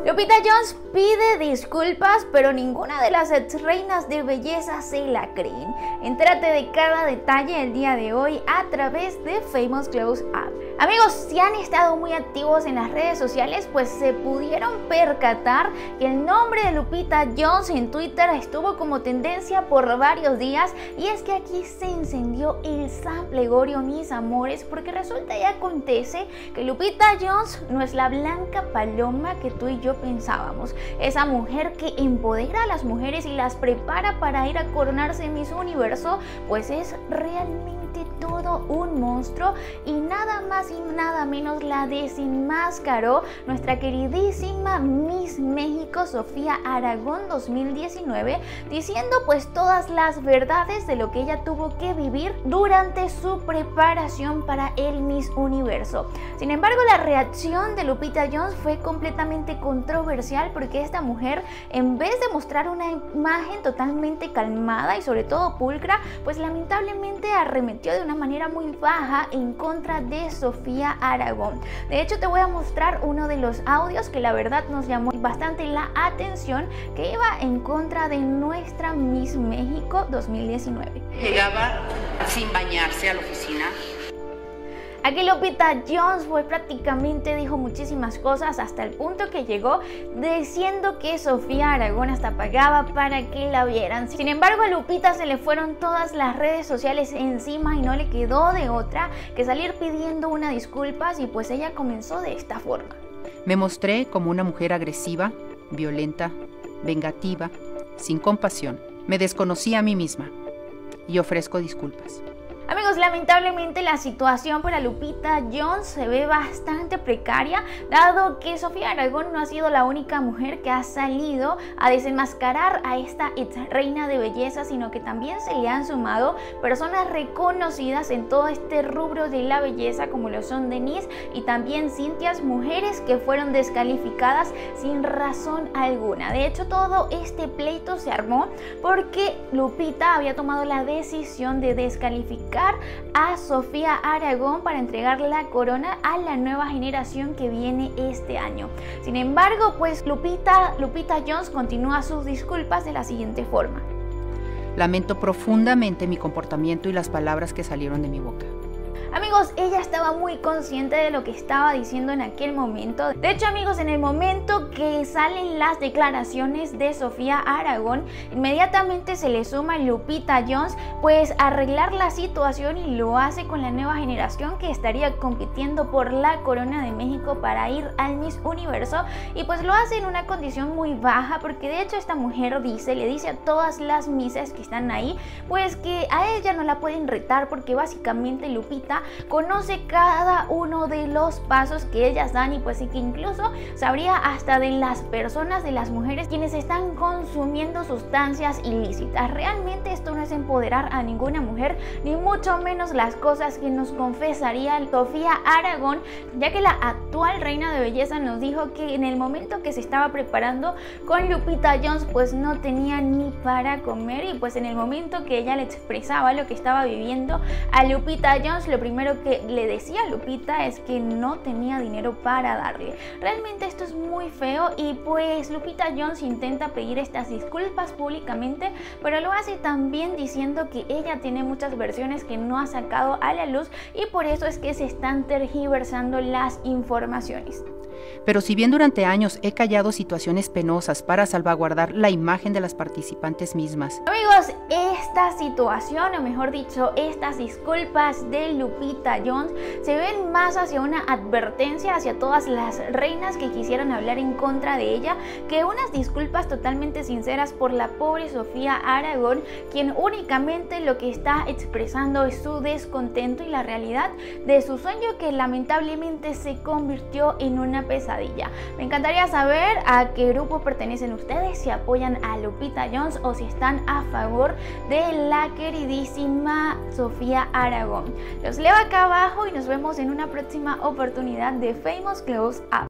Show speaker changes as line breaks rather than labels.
Lupita Jones pide disculpas, pero ninguna de las ex reinas de belleza se la creen. Entérate de cada detalle el día de hoy a través de Famous Close Up. Amigos, si han estado muy activos en las redes sociales, pues se pudieron percatar que el nombre de Lupita Jones en Twitter estuvo como tendencia por varios días, y es que aquí se encendió el samplegorio, mis amores, porque resulta y acontece que Lupita Jones no es la blanca paloma que tú y yo pensábamos. Esa mujer que empodera a las mujeres y las prepara para ir a coronarse en Miss Universo, pues es realmente todo un monstruo, y nada más y nada menos la desenmascaró nuestra queridísima Miss México Sofía Aragón 2019, diciendo pues todas las verdades de lo que ella tuvo que vivir durante su preparación para el Miss Universo. Sin embargo, la reacción de Lupita Jones fue completamente controversial, porque esta mujer, en vez de mostrar una imagen totalmente calmada y sobre todo pulcra, pues lamentablemente arremetió de una manera muy baja en contra de Sofía Aragón. De hecho, te voy a mostrar uno de los audios que la verdad nos llamó bastante la atención, que iba en contra de nuestra Miss México 2019.
Llegaba sin bañarse a la oficina.
Aquí Lupita Jones pues prácticamente dijo muchísimas cosas, hasta el punto que llegó diciendo que Sofía Aragón hasta pagaba para que la vieran. Sin embargo, a Lupita se le fueron todas las redes sociales encima y no le quedó de otra que salir pidiendo una disculpas, y pues ella comenzó de esta forma.
Me mostré como una mujer agresiva, violenta, vengativa, sin compasión. Me desconocí a mí misma y ofrezco disculpas.
Amigos, lamentablemente la situación para Lupita Jones se ve bastante precaria, dado que Sofía Aragón no ha sido la única mujer que ha salido a desenmascarar a esta ex reina de belleza, sino que también se le han sumado personas reconocidas en todo este rubro de la belleza, como lo son Denise y también Cintia, mujeres que fueron descalificadas sin razón alguna. De hecho, todo este pleito se armó porque Lupita había tomado la decisión de descalificar a Sofía Aragón para entregar la corona a la nueva generación que viene este año. Sin embargo, pues Lupita Jones continúa sus disculpas de la siguiente forma.
Lamento profundamente mi comportamiento y las palabras que salieron de mi boca.
Amigos, ella estaba muy consciente de lo que estaba diciendo en aquel momento. De hecho, amigos, en el momento que salen las declaraciones de Sofía Aragón, inmediatamente se le suma Lupita Jones pues a arreglar la situación, y lo hace con la nueva generación que estaría compitiendo por la corona de México para ir al Miss Universo, y pues lo hace en una condición muy baja, porque de hecho esta mujer le dice a todas las misses que están ahí pues que a ella no la pueden retar, porque básicamente Lupita conoce cada uno de los pasos que ellas dan, y pues sí que incluso sabría hasta de las personas, de las mujeres quienes están consumiendo sustancias ilícitas. Realmente esto no es empoderar a ninguna mujer, ni mucho menos las cosas que nos confesaría Sofía Aragón, ya que la actual reina de belleza nos dijo que en el momento que se estaba preparando con Lupita Jones pues no tenía ni para comer, y pues en el momento que ella le expresaba lo que estaba viviendo a Lupita Jones, lo primero que le decía a Lupita es que no tenía dinero para darle. Realmente esto es muy feo, y pues Lupita Jones intenta pedir estas disculpas públicamente, pero lo hace también diciendo que ella tiene muchas versiones que no ha sacado a la luz, y por eso es que se están tergiversando las informaciones.
Pero si bien durante años he callado situaciones penosas para salvaguardar la imagen de las participantes mismas.
Amigos, esta situación, o mejor dicho, estas disculpas de Lupita Jones se ven más hacia una advertencia hacia todas las reinas que quisieran hablar en contra de ella, que unas disculpas totalmente sinceras por la pobre Sofía Aragón, quien únicamente lo que está expresando es su descontento y la realidad de su sueño, que lamentablemente se convirtió en una pesadilla. Me encantaría saber a qué grupo pertenecen ustedes, si apoyan a Lupita Jones o si están a favor de la queridísima Sofía Aragón. Los leo acá abajo y nos vemos en una próxima oportunidad de Famous Close Up.